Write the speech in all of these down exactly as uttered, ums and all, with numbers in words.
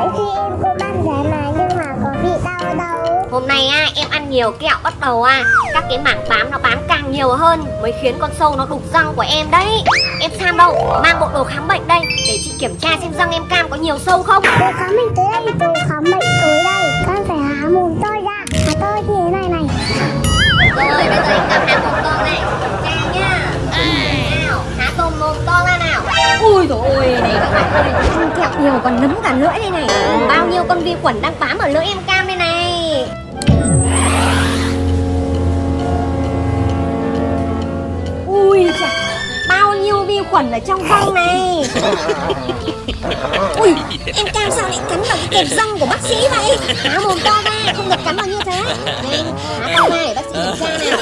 khi em cũng ăn rẻ mà nhưng mà có bị đau đâu. Hôm nay á, em ăn nhiều kẹo bắt đầu à, các cái mảng bám nó bám càng nhiều hơn mới khiến con sâu nó đục răng của em đấy. Em Sam đâu, mang bộ đồ khám bệnh đây để chị kiểm tra xem răng em Cam có nhiều sâu không. Đồ khám bệnh tới đây, đồ khám bệnh tới đây. Con phải há mồm tôi ra, há tôi như thế này này. Rồi, bây giờ em Cam há mồm to này, kiểm tra nhá. Nào, há tôm mồm to ra nào. Ui dồi ôi, này các bạn ơi, ăn kẹo nhiều còn nấm cả lưỡi đây này. Bao nhiêu con vi khuẩn đang bám ở lưỡi em Cam đây này. Ui chà, bao nhiêu vi khuẩn ở trong răng này. Ui, em Cam sao lại cắn vào cái kẹp răng của bác sĩ vậy? Há mồm to ra, không được cắn vào như thế. Này, há to ra để bác sĩ kiểm tra nào.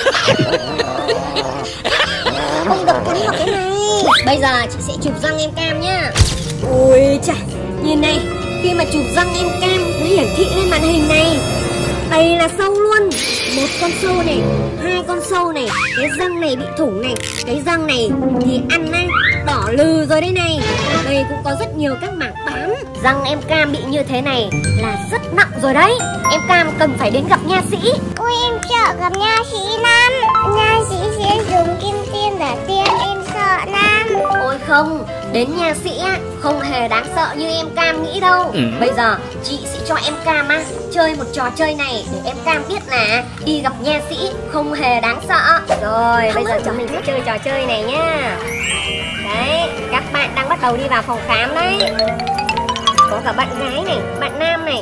Không được cắn vào cái này. Bây giờ chị sẽ chụp răng em Cam nhá. Ui chà, nhìn này, khi mà chụp răng em Cam nó hiển thị lên màn hình này. Đây là sâu luôn. Một con sâu này, hai con sâu này, cái răng này bị thủng này, cái răng này thì ăn á, đỏ lừ rồi đây này. Đây cũng có rất nhiều các mảng bám. Răng em Cam bị như thế này là rất nặng rồi đấy. Em Cam cần phải đến gặp nha sĩ. Ôi em sợ gặp nha sĩ Nam. Nha sĩ sẽ dùng kim tiêm để tiêm em sợ Nam. Ôi không, đến nha sĩ á, không hề đáng sợ như em Cam nghĩ đâu. ừ. Bây giờ chị sẽ cho em Cam á, chơi một trò chơi này để em Cam biết là đi gặp nha sĩ không hề đáng sợ. Rồi, bây giờ chúng mình sẽ chơi trò chơi này nhá. Đấy, các bạn đang bắt đầu đi vào phòng khám đấy. Có cả bạn gái này, bạn nam này.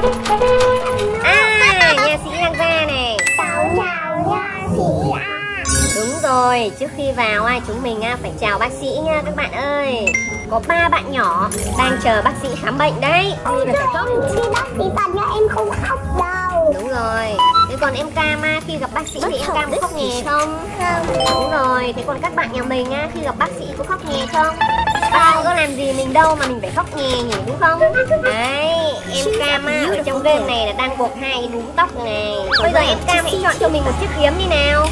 À, nha sĩ đang ra này. Chào chào nha sĩ à. Đúng rồi, trước khi vào ai chúng mình phải chào bác sĩ nha các bạn ơi. Có ba bạn nhỏ đang chờ bác sĩ khám bệnh đấy. Ôi trời ơi, khi bác sĩ tận nha em không khóc đâu. Đúng rồi. Thế còn em Cam khi gặp bác sĩ thì em Cam có khóc nhè không? Không. Đúng rồi. Thế còn các bạn nhà mình khi gặp bác sĩ có khóc nhè không? Bác sĩ có làm gì mình đâu mà mình phải khóc nhè nhỉ, đúng không? Đấy, em Cam ở trong game này là đang buộc hai cái búm tóc này. Bây giờ em Cam hãy chọn cho mình một chiếc kiếm đi nào.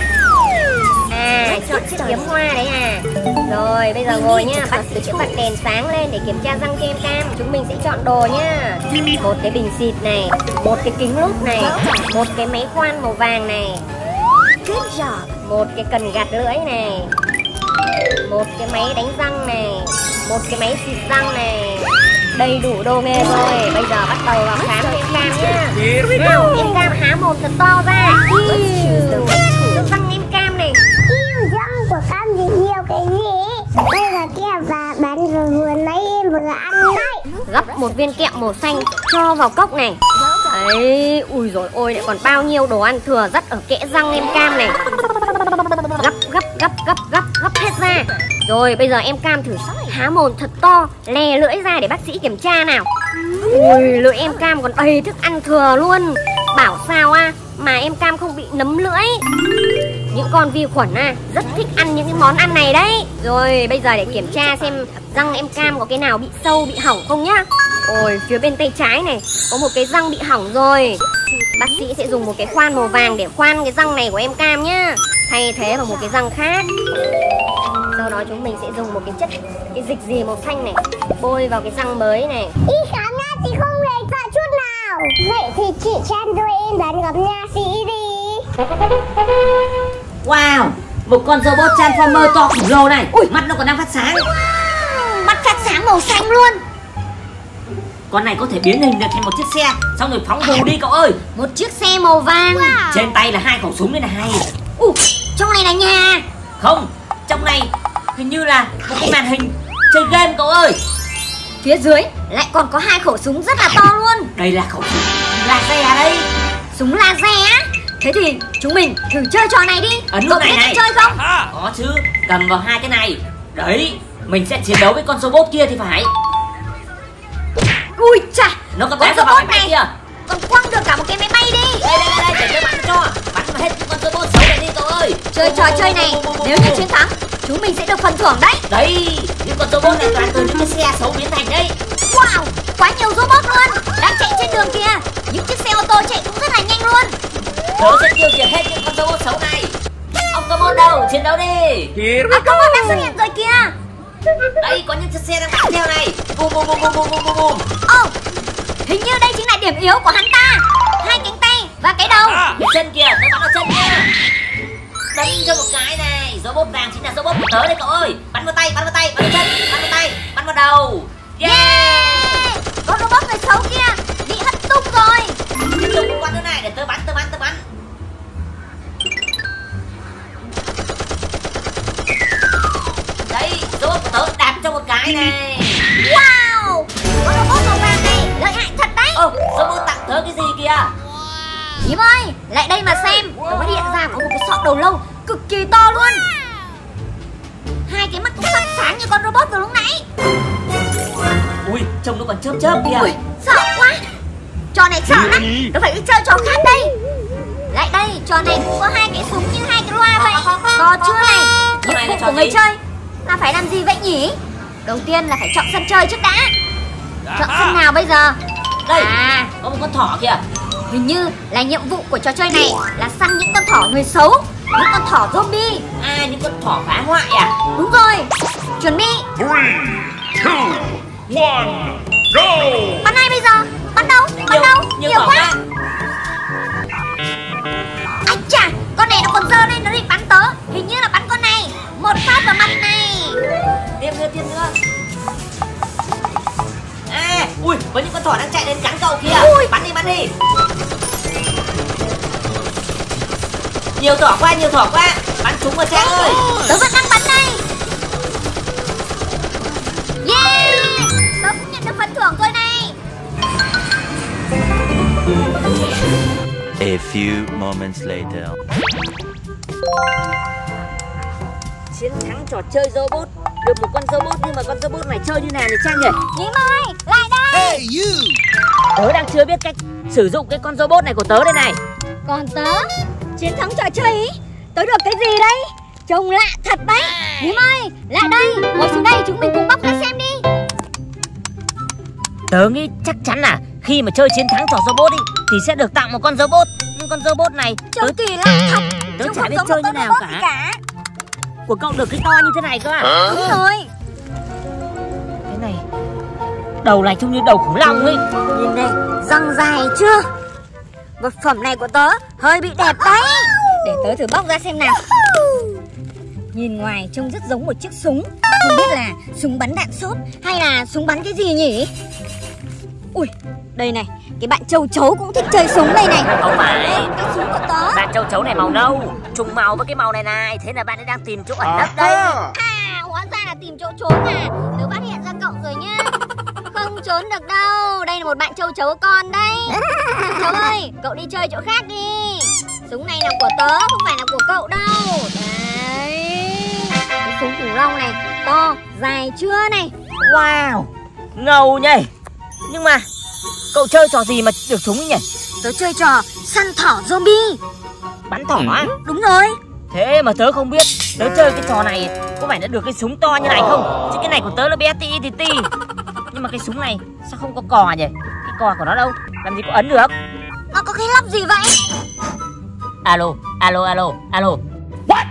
À, chọn chiếc kiếm hoa đấy à. Rồi, bây giờ ngồi nhá, bác sĩ sẽ bật đèn sáng lên để kiểm tra răng cho em Cam. Chúng mình sẽ chọn đồ nhá. Một cái bình xịt này, một cái kính lúp này, một cái máy khoan màu vàng này, một cái cần gạt lưỡi này, một cái máy đánh răng này, một cái máy xịt răng này. Đầy đủ đồ nghề rồi. Bây giờ bắt đầu vào khám cho em Cam nhá. Nào, em Cam há mồm thật to ra. Iu, răng em Cam này. Iu, răng của Cam gì nhiều cái gì? Đây là kẹo và bán vừa vừa lấy em vừa ăn đấy. Gấp một viên kẹo màu xanh cho vào cốc này. Đấy, ui dồi ôi, lại còn bao nhiêu đồ ăn thừa dắt ở kẽ răng em Cam này. Gấp, gấp, gấp, gấp, gấp, gấp hết ra. Rồi, bây giờ em Cam thử há mồm thật to, lè lưỡi ra để bác sĩ kiểm tra nào. Ui, lưỡi em Cam còn đầy thức ăn thừa luôn. Bảo sao à, mà em Cam không bị nấm lưỡi. Những con vi khuẩn à, rất thích ăn những cái món ăn này đấy. Rồi, bây giờ để kiểm tra xem răng em Cam có cái nào bị sâu, bị hỏng không nhá. Ôi, phía bên tay trái này có một cái răng bị hỏng rồi. Bác sĩ sẽ dùng một cái khoan màu vàng để khoan cái răng này của em Cam nhá, thay thế bằng một cái răng khác. Sau đó chúng mình sẽ dùng một cái chất, cái dịch gì màu xanh này, bôi vào cái răng mới này. Đi khám nha chị không hề sợ chút nào. Vậy thì chị Chan đôi em đến gặp nha sĩ đi. Wow, một con robot Transformer to khổng lồ này. Ui, mắt nó còn đang phát sáng. Wow, mắt phát sáng màu xanh luôn. Con này có thể biến hình được thành một chiếc xe, xong rồi phóng vù đi cậu ơi. Một chiếc xe màu vàng. Wow. Trên tay là hai khẩu súng đây này. Ủa, trong này là nhà. Không, trong này hình như là một cái màn hình chơi game cậu ơi. Phía dưới lại còn có hai khẩu súng rất là to luôn. Đây là khẩu súng laser đây. Súng laser á? Thế thì chúng mình thử chơi trò này đi. Ấn nút này này. Chơi không? Có chứ, cầm vào hai cái này. Đấy, mình sẽ chiến đấu với con robot kia thì phải. Ui chà, nó có bắn vào máy bay kia. Còn quăng được cả một cái máy bay đi. Đây đây đây, để tôi bắn cho. Bắn hết con robot xấu này đi cậu ơi. Chơi trò chơi này, nếu như chiến thắng chúng mình sẽ được phần thưởng đấy. Đấy, những con robot này toàn từ những cái xe xấu biến thành đấy. Wow, quá nhiều robot luôn. Đang chạy trên đường kìa. Những chiếc xe ô tô chạy cũng rất là nhanh luôn. Tớ sẽ tiêu diệt hết những con robot xấu này. Ông Comon đâu, chiến đấu đi. Ông Comon đang xuất hiện rồi kìa. Đây, có những chiếc xe đang bắn theo này. Bùm bùm bùm bùm bùm bùm bùm. Ồ, Hình như đây chính là điểm yếu của hắn ta. Hai cánh tay và cái đầu. Cái chân kìa, tớ bắn vào chân kìa. Đánh cho một cái này. Robot vàng chính là robot của tớ đây cậu ơi. Bắn vào tay, bắn vào tay, bắn vào chân, bắn vào tay, bắn vào đầu. Yeah, yeah. Con robot người xấu kia bị hất tung rồi. tiếp tục qua thứ này để tớ bắn, tớ bắn, tớ bắn. Đấy, robot của tớ đạp cho một cái này. Wow, con robot màu vàng này lợi hại thật đấy. Ồ, robot tặng tớ cái gì kìa? Nhím ơi, lại đây mà xem. Tớ phát hiện ra có một cái sọ đầu lâu cực kỳ to luôn. Hai cái mắt cũng phát sáng như con robot vừa lúc nãy. Ui, trông nó còn chớp chớp kìa. Ui, sợ quá. Trò này sợ lắm, tớ phải đi chơi trò khác đây. Lại đây, trò này cũng có hai cái súng như hai cái loa vậy. To chưa này? Nhiệm vụ của người chơi là phải làm gì vậy nhỉ? Đầu tiên là phải chọn sân chơi trước đã. Chọn sân nào bây giờ? Đây, à, có một con thỏ kìa. Hình như là nhiệm vụ của trò chơi này là săn những con thỏ người xấu, những con thỏ zombie. À, những con thỏ phá hoại à? Đúng rồi, chuẩn bị. three, two, one, go! Bắn ai bây giờ? Bắn đâu? Bắn Nhiều, đâu? nhiều, Nhiều thỏ quá. quá. Ây chà, con này nó còn dơ lên, nó định bắn tớ. Hình như là bắn con này. Một phát vào mặt này. Tiếp nữa, tiếp nữa. À, ui, có những con thỏ đang chạy đến cắn cậu kìa. Ui. Bắn đi, bắn đi. Nhiều thỏ quá, nhiều thỏ quá. Bắn súng vào Trang ơi. Tớ vẫn đang bắn đây. Yeah, tớ cũng nhận được phần thưởng rồi này. A few moments later. Chiến thắng trò chơi robot. Được một con robot, nhưng mà con robot này chơi như nào nhỉ Trang nhỉ? Nhím ơi, lại đây. Hey you! Tớ đang chưa biết cách sử dụng cái con robot này của tớ đây này. Còn tớ, chiến thắng trò chơi ý, tớ được cái gì đây? Trông lạ thật đấy. Nhím ơi, lại đây, ngồi xuống đây chúng mình cùng bóc ra xem đi. Tớ nghĩ chắc chắn là khi mà chơi chiến thắng trò robot đi thì sẽ được tặng một con robot. Nhưng con robot này Trông tớ, kỳ lạ thật. tớ Trông chả không biết giống chơi một như con nào robot gì cả. cả. Của cậu được cái to như thế này cơ à? Đúng rồi. Cái này đầu này trông như đầu khủng long ấy. Nhìn đây, răng dài chưa? Vật phẩm này của tớ hơi bị đẹp đấy. Để tớ thử bóc ra xem nào. Nhìn ngoài trông rất giống một chiếc súng. Không biết là súng bắn đạn xốp hay là súng bắn cái gì nhỉ? Ui, đây này, cái bạn châu chấu cũng thích chơi súng đây này. Không phải, Cái súng của tớ. bạn châu chấu này màu nâu trùng màu với cái màu này này. Thế là bạn ấy đang tìm chỗ ẩn nấp đây. À, hóa ra là tìm chỗ trốn à. Tớ phát hiện ra cậu rồi nhá. Không trốn được đâu. Đây là một bạn châu chấu con đây. Châu ơi, cậu đi chơi chỗ khác đi. Súng này là của tớ, không phải là của cậu đâu. Đấy, cái súng khủng long này to, dài chưa này. Wow, ngầu nhỉ. Nhưng mà cậu chơi trò gì mà được súng nhỉ? Tớ chơi trò săn thỏ zombie. Bắn thỏ á? Đúng rồi. Thế mà tớ không biết. Tớ chơi cái trò này có phải nó được cái súng to như này không? Chứ cái này của tớ là bé tí tí tí. Nhưng mà cái súng này sao không có cò nhỉ? Cái cò của nó đâu? Làm gì có ấn được? Nó có cái lắp gì vậy? Alo, alo, alo, alo. What?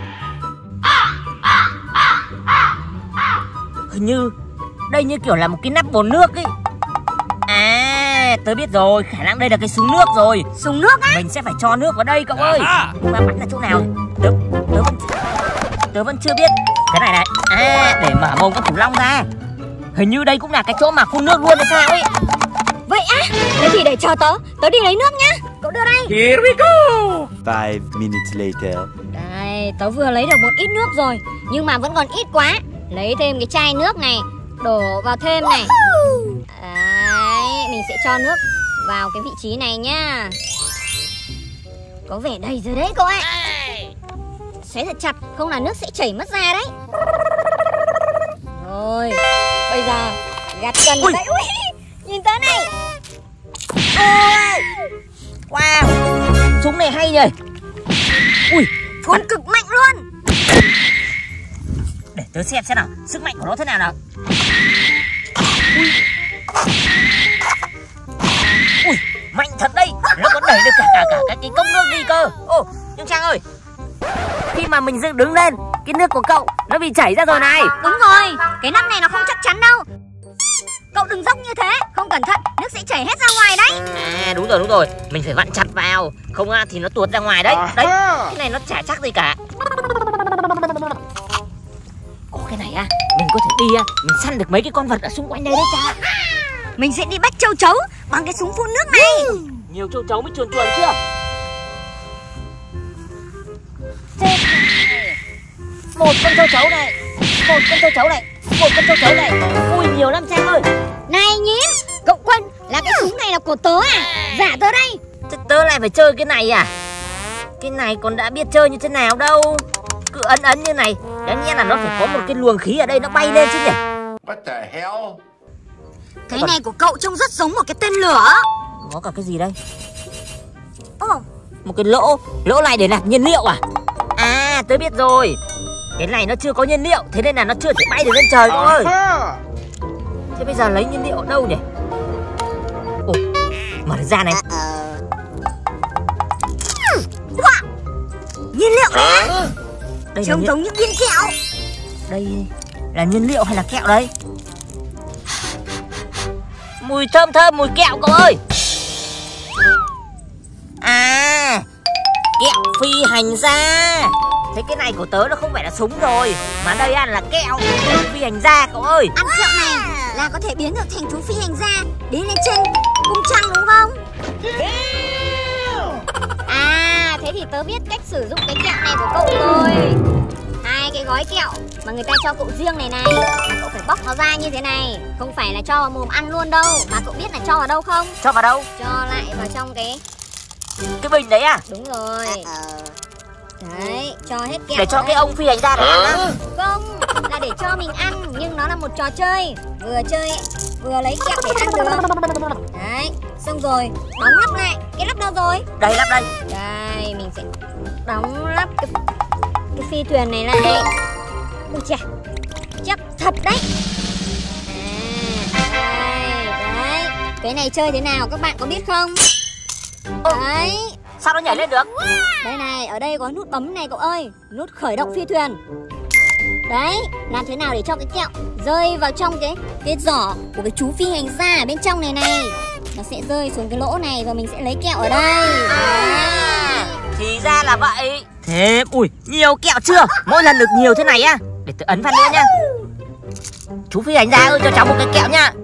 Hình như đây như kiểu là một cái nắp bồn nước ấy. À, tớ biết rồi, khả năng đây là cái súng nước rồi. Súng nước á? Mình sẽ phải cho nước vào đây cậu ơi. Nhưng mà bắn ở chỗ nào? Tớ, tớ vẫn Tớ vẫn chưa biết. Cái này này, à, để mở mồm con khủng long ra. Hình như đây cũng là cái chỗ mà phun nước luôn hay sao ấy. Vậy á? Thế thì để chờ tớ, tớ đi lấy nước nhá. Cậu đưa đây. Here we go! Five minutes later. Đây, tớ vừa lấy được một ít nước rồi, nhưng mà vẫn còn ít quá. Lấy thêm cái chai nước này, đổ vào thêm này. Đấy, mình sẽ cho nước vào cái vị trí này nhá. Có vẻ đầy rồi đấy cậu ạ. Xé thật chặt, không là nước sẽ chảy mất ra đấy. Rồi, bây giờ gạt cần vào đây. Ui, nhìn tới này. Ôi, wow, súng này hay nhỉ. Ui, Phun cực mạnh luôn. để tớ xem xem nào, sức mạnh của nó thế nào nào. Ui, mạnh thật đây. Nó còn đẩy được cả cả, cả cái, cái cốc nước đi cơ. Ô, nhưng Trang ơi, khi mà mình dựng đứng lên, cái nước của cậu nó bị chảy ra rồi này. Đúng rồi, cái nắp này nó không chắc chắn đâu. Cậu đừng dốc như thế, không cẩn thận nước sẽ chảy hết ra ngoài đấy. À đúng rồi đúng rồi, mình phải vặn chặt vào, không thì nó tuột ra ngoài đấy. Đấy, cái này nó chả chắc gì cả. Có cái này à, mình có thể đi à, mình săn được mấy cái con vật ở xung quanh đây đấy cha. Mình sẽ đi bắt châu chấu bằng cái súng phun nước này. Nhiều châu chấu mới chuồn chuồn chưa? Một con châu chấu này, một con châu chấu này, một con châu chấu này. Ui nhiều lắm Trang ơi. Này Nhím, cậu Quân, là cái súng này là của tớ à? Giả tớ đây. Thế tớ lại phải chơi cái này à? Cái này còn đã biết chơi như thế nào đâu. Cứ ấn ấn như này, đáng nhẽ là nó phải có một cái luồng khí ở đây nó bay lên chứ nhỉ? What the hell? Cái này của cậu trông rất giống một cái tên lửa. Có cả cái gì đây? Ồ, Một cái lỗ, lỗ này để nạp nhiên liệu à? À, tớ biết rồi. Cái này nó chưa có nhiên liệu, thế nên là nó chưa thể bay được lên trời cậu ơi. Thế bây giờ lấy nhiên liệu ở đâu nhỉ? Ồ, mở được ra này. wow, nhiên liệu đấy. Đây là Trông nhiên... giống những viên kẹo. Đây là nhiên liệu hay là kẹo đấy? Mùi thơm thơm, mùi kẹo cậu ơi. À, kẹo phi hành gia. Thế cái này của tớ nó không phải là súng rồi, mà đây ăn là kẹo phi hành gia cậu ơi. Ăn kẹo này là có thể biến được thành chú phi hành gia đi lên trên cung trăng đúng không? À, thế thì tớ biết cách sử dụng cái kẹo này của cậu rồi. Hai cái gói kẹo mà người ta cho cậu riêng này này, mà cậu phải bóc nó ra như thế này. Không phải là cho vào mồm ăn luôn đâu, mà cậu biết là cho vào đâu không? Cho vào đâu? Cho lại vào trong cái Cái bình đấy à? Đúng rồi. Đấy, cho hết kẹo Để cho đấy. cái ông phi hành gia này ăn á? Không, là để cho mình ăn, nhưng nó là một trò chơi. Vừa chơi, vừa lấy kẹo để ăn được. Đấy, xong rồi, đóng lắp lại. Cái lắp đâu rồi? Đây lắp đây. Đây, mình sẽ đóng lắp cái, cái phi thuyền này lại. Ui chà, chắc thật đấy. À, đây, đấy. Cái này chơi thế nào các bạn có biết không? Đấy. Sao nó nhảy lên được? Đây này, ở đây có nút bấm này cậu ơi. Nút khởi động phi thuyền. Đấy, làm thế nào để cho cái kẹo rơi vào trong cái cái giỏ của cái chú phi hành gia ở bên trong này này. Nó sẽ rơi xuống cái lỗ này và mình sẽ lấy kẹo ở đây. À, thì ra là vậy. Thế, ui, nhiều kẹo chưa? Mỗi lần được nhiều thế này á. Để tự ấn vào nữa nha. Chú phi hành gia ơi, cho cháu một cái kẹo nha.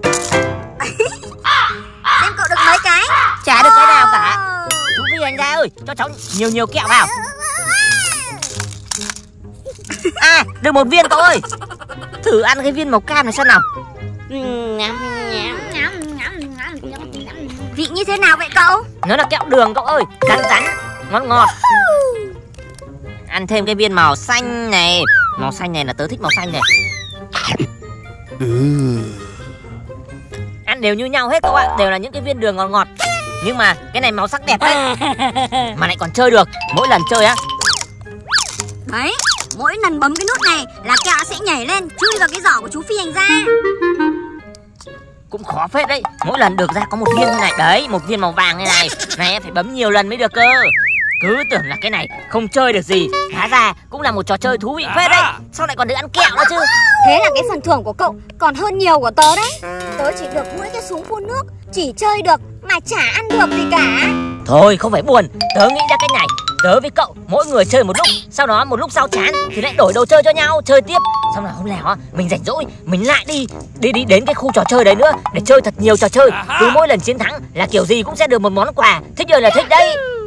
Xem cậu được mấy cái? Chả được cái nào cả. Chú phi hành gia ơi, cho cháu nhiều nhiều kẹo vào. À, được một viên cậu ơi. Thử ăn cái viên màu cam này xem nào. Vị như thế nào vậy cậu? Nó là kẹo đường cậu ơi, rắn rắn, ngọt ngọt. Ăn thêm cái viên màu xanh này. Màu xanh này là tớ thích màu xanh này. Ăn đều như nhau hết cậu ạ, đều là những cái viên đường ngọt ngọt. Nhưng mà cái này màu sắc đẹp đấy. Mà lại còn chơi được, mỗi lần chơi á. Đấy, mỗi lần bấm cái nút này là kẹo sẽ nhảy lên chui vào cái giỏ của chú phi hành gia. Cũng khó phết đấy, mỗi lần được ra có một viên như này. Đấy, một viên màu vàng như này. Này em phải bấm nhiều lần mới được cơ. Cứ tưởng là cái này không chơi được gì, hóa ra cũng là một trò chơi thú vị phết đấy. Sao lại còn được ăn kẹo nữa chứ? Thế là cái phần thưởng của cậu còn hơn nhiều của tớ đấy. Tớ chỉ được mỗi cái súng phun nước, chỉ chơi được mà chả ăn được gì cả. Thôi không phải buồn, tớ nghĩ ra cái này. Tớ với cậu mỗi người chơi một lúc, sau đó một lúc sau chán thì lại đổi đồ chơi cho nhau, chơi tiếp. Xong là hôm nào mình rảnh rỗi mình lại đi đi đi đến cái khu trò chơi đấy nữa để chơi thật nhiều trò chơi. Cứ mỗi lần chiến thắng là kiểu gì cũng sẽ được một món quà. Thích ơi là thích đấy.